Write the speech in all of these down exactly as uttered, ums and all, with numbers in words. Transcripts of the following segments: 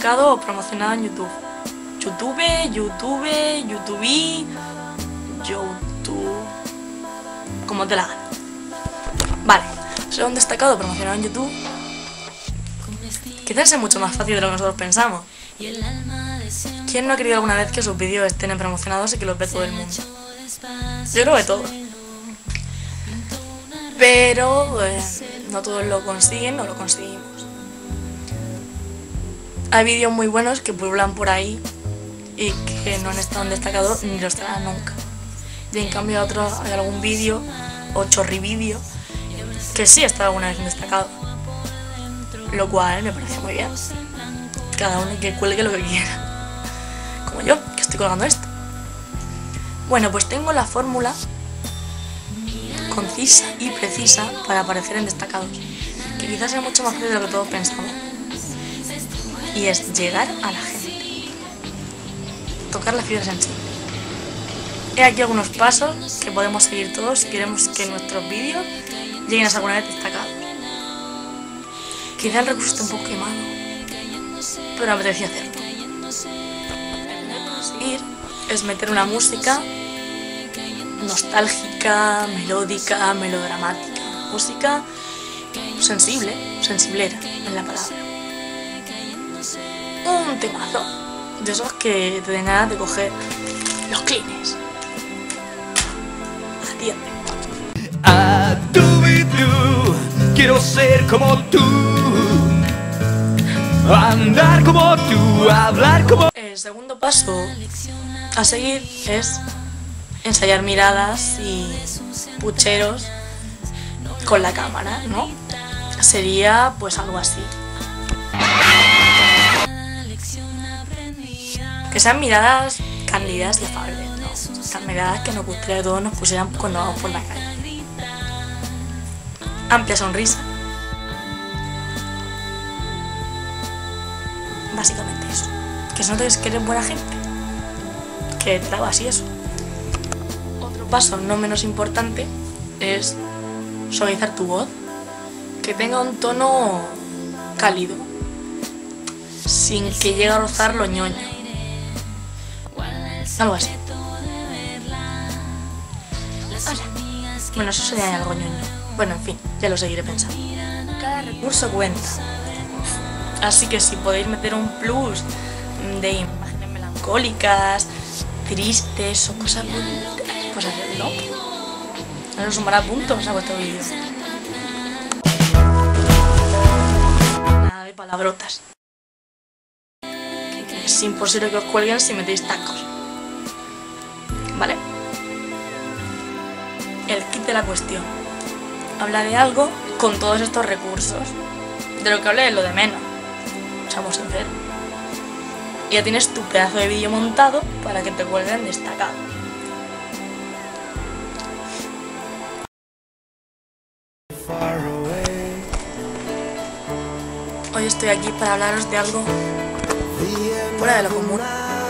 destacado o promocionado en YouTube. YouTube, YouTube, YouTube, YouTube, como te la gana. Vale, ser un destacado o promocionado en YouTube quizás es mucho más fácil de lo que nosotros pensamos. ¿Quién no ha querido alguna vez que sus vídeos estén promocionados y que los ve todo el mundo? Yo creo que todos. Pero eh, no todos lo consiguen o lo conseguimos. Hay vídeos muy buenos que pululan por ahí y que no han estado en destacado ni lo estarán nunca. Y en cambio otros, hay algún vídeo o chorrivídeo que sí ha estado alguna vez en destacado. Lo cual me parece muy bien. Cada uno que cuelgue lo que quiera. Como yo, que estoy colgando esto. Bueno, pues tengo la fórmula concisa y precisa para aparecer en destacados, que quizás sea mucho más fácil de lo que todos pensamos. Y es llegar a la gente. Tocar la fibra sensible. He aquí algunos pasos que podemos seguir todos si queremos que nuestros vídeos lleguen a ser alguna vez destacados. Quizá el recurso esté un poco quemado, pero me apetecía hacerlo. Ir es meter una música nostálgica, melódica, melodramática. Música sensible, sensiblera en la palabra. Un temazo de esos que te den ganas de coger los clines. Atiende. A tú, quiero ser como tú, andar como tú, hablar como... El segundo paso a seguir es ensayar miradas y pucheros con la cámara, ¿no? Sería pues algo así. Que sean miradas cándidas y afables, ¿no? Esas miradas que nos gustaría que todos nos pusieran cuando vamos por la calle. Amplia sonrisa. Básicamente eso. Que se note que eres buena gente. Que te hago así eso. Otro paso no menos importante es suavizar tu voz. Que tenga un tono cálido. Sin que llegue a rozar lo ñoño. Algo así. Hola. Bueno, eso sería algo ñoño. Bueno, en fin, ya lo seguiré pensando. Cada recurso cuenta. Así que si podéis meter un plus de imágenes melancólicas, tristes o cosas bonitas, pues hacedlo. Eso sumará puntos a vuestro vídeo. Nada de palabrotas. Es imposible que os cuelguen si metéis tacos. ¿Vale? El kit de la cuestión. Habla de algo con todos estos recursos. De lo que hablé es lo de menos. Seamos sinceros. Y ya tienes tu pedazo de vídeo montado para que te cuelguen destacado. Hoy estoy aquí para hablaros de algo fuera de lo común.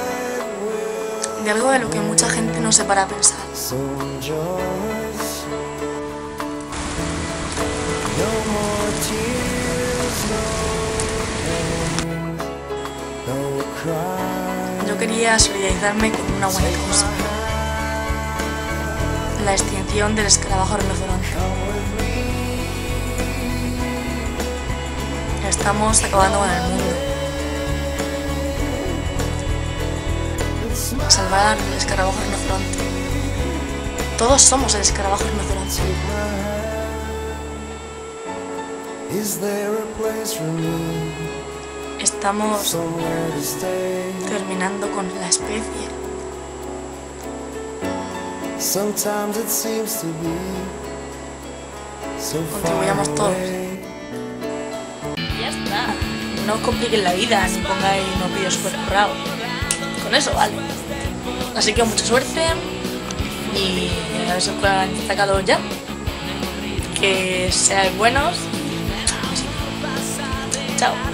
De algo de lo que mucha gente no se para a pensar. Yo quería solidarizarme con una buena causa. La extinción del escarabajo rinoceronte. Estamos acabando con el mundo. Salvar al escarabajo rinoceronte. Todos somos el escarabajo rinoceronte. Estamos terminando con la especie. Contribuyamos todos. Ya está. No os compliquen la vida ni pongáis unos vídeos super currados. Con eso vale. Así que mucha suerte y a ver si os han destacado ya. Que seáis buenos. Chao.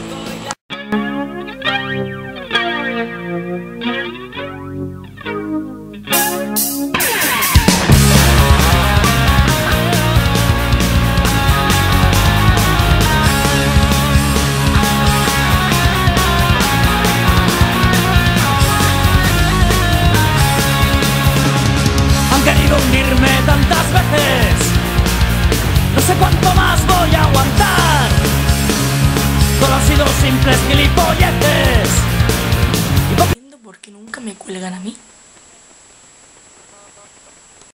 gilipolleces. No entiendo por qué nunca me cuelgan a mí.